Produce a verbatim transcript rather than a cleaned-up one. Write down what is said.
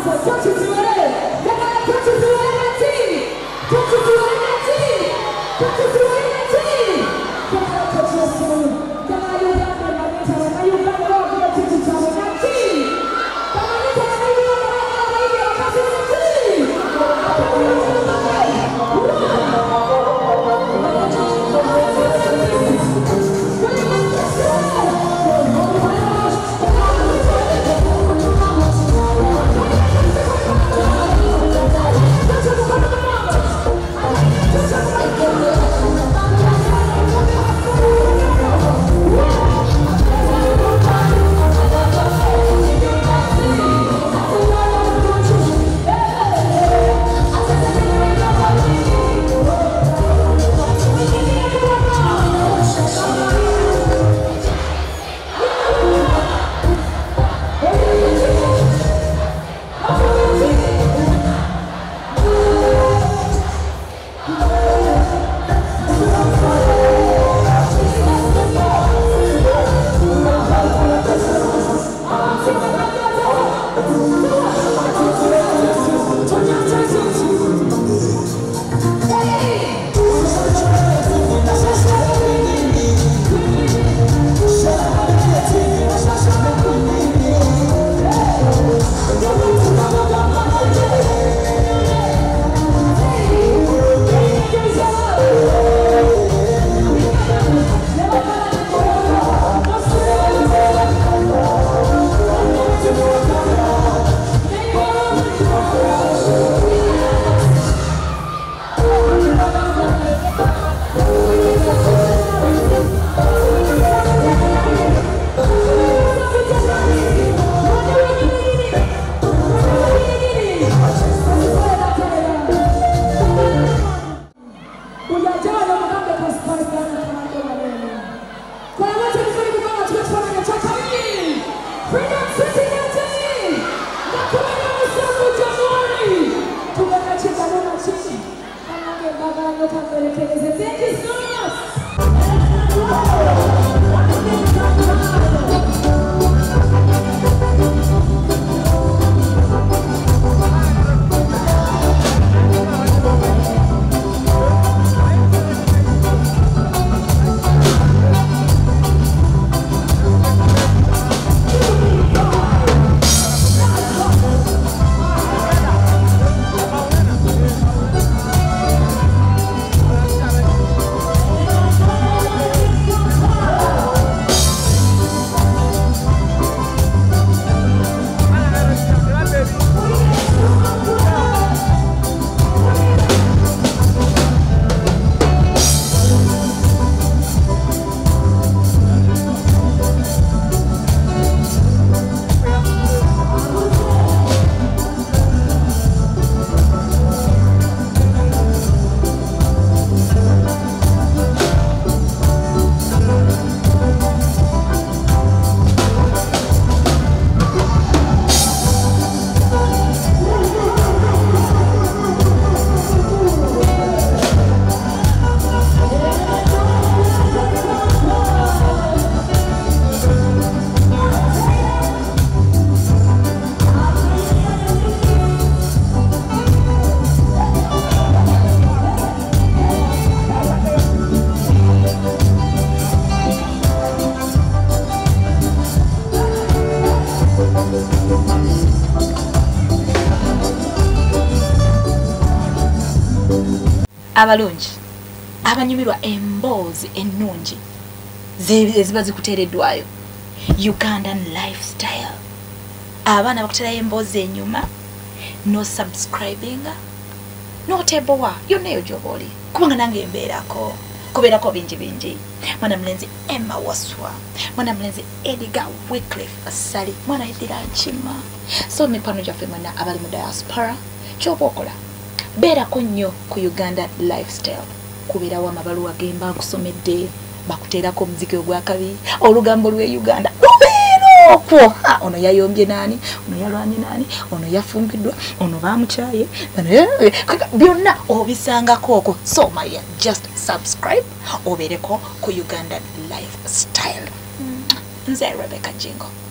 abalungi abanyumirwa emboozi ennungi ziba zikuteereddwayo Ugandan lifestyle abaana bakutera emboozi enyuma no subscribing no tebowa yonna eyo gy'oba kubanga nange mbeerako kubeerako bingi bingi mwana mulenzi Emma Waswa mwana mulenzi Edgar Wycliffe Asali mwana Edira Nchima so mipano gyaffe mwana abali mu diaspora ky'oba okola beerako nnyo ku Uganda lifestyle kubeerawo amabaluwa gemba nkusomedde bakuteerako omuziki ogwakabi olugambo lwe Uganda lubeera okwo ono yayombye nani ono yalwanye nani ono yafungiddwa ono bamukyaye byonna obisangako okwo so Maria just subscribe obeereko ku Uganda lifestyle nze Rebecca Jingo.